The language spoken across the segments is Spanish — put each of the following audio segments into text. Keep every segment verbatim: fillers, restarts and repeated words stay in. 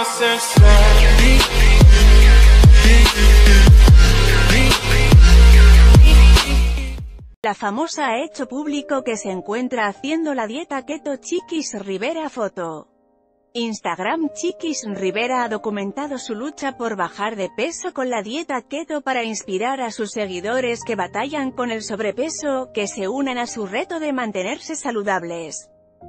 La famosa ha hecho público que se encuentra haciendo la dieta keto. Chiquis Rivera foto. Instagram. Chiquis Rivera ha documentado su lucha por bajar de peso con la dieta keto para inspirar a sus seguidores que batallan con el sobrepeso, que se unan a su reto de mantenerse saludables.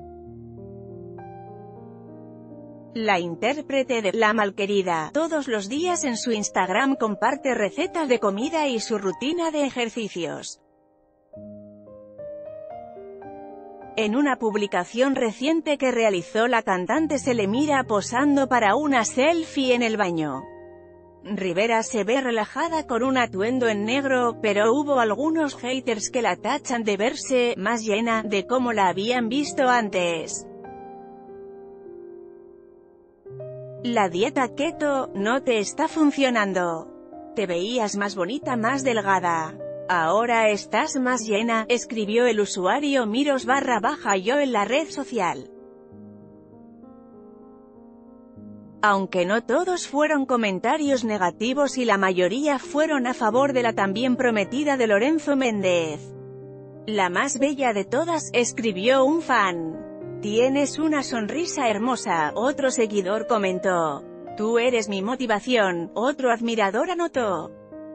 La intérprete de La Malquerida, todos los días en su Instagram comparte recetas de comida y su rutina de ejercicios. En una publicación reciente que realizó, la cantante se le mira posando para una selfie en el baño. Rivera se ve relajada con un atuendo en negro, pero hubo algunos haters que la tachan de verse más llena de como la habían visto antes. La dieta keto no te está funcionando. Te veías más bonita, más delgada. Ahora estás más llena, escribió el usuario Miros barra baja yo en la red social. Aunque no todos fueron comentarios negativos y la mayoría fueron a favor de la también prometida de Lorenzo Méndez. La más bella de todas, escribió un fan. Tienes una sonrisa hermosa, otro seguidor comentó. Tú eres mi motivación, otro admirador anotó.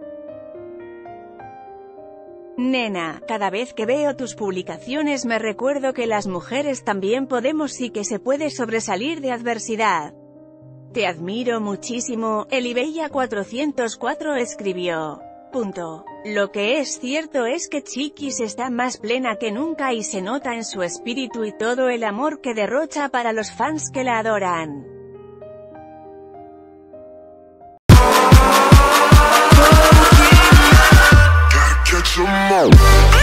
Nena, cada vez que veo tus publicaciones me recuerdo que las mujeres también podemos y que se puede sobresalir de adversidad. Te admiro muchísimo, Elibella cuatrocientos cuatro escribió. Punto. Lo que es cierto es que Chiquis está más plena que nunca y se nota en su espíritu y todo el amor que derrocha para los fans que la adoran. Catch 'em all.